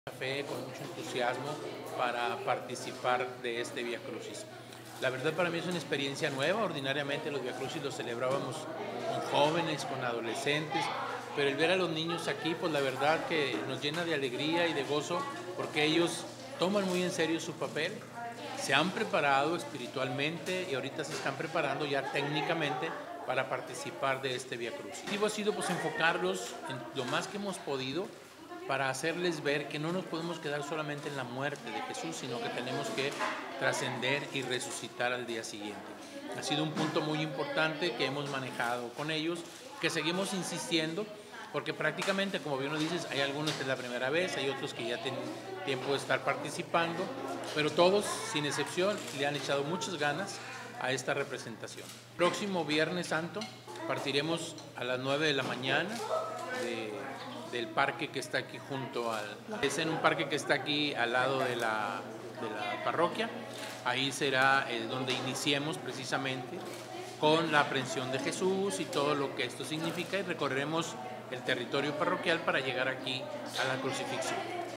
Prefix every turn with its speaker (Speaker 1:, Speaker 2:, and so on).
Speaker 1: Fe, con mucho entusiasmo para participar de este Vía Crucis. La verdad para mí es una experiencia nueva. Ordinariamente los Vía Crucis los celebrábamos con jóvenes, con adolescentes, pero el ver a los niños aquí, pues la verdad que nos llena de alegría y de gozo, porque ellos toman muy en serio su papel, se han preparado espiritualmente y ahorita se están preparando ya técnicamente para participar de este Vía Crucis. El objetivo ha sido pues enfocarlos en lo más que hemos podido para hacerles ver que no nos podemos quedar solamente en la muerte de Jesús, sino que tenemos que trascender y resucitar al día siguiente. Ha sido un punto muy importante que hemos manejado con ellos, que seguimos insistiendo, porque prácticamente, como bien lo dices, hay algunos que es la primera vez, hay otros que ya tienen tiempo de estar participando, pero todos, sin excepción, le han echado muchas ganas a esta representación. Próximo Viernes Santo partiremos a las 9 de la mañana del parque que está aquí junto al... Es en un parque que está aquí al lado de la parroquia. Ahí será donde iniciemos precisamente con la aprehensión de Jesús y todo lo que esto significa, y recorreremos el territorio parroquial para llegar aquí a la crucifixión.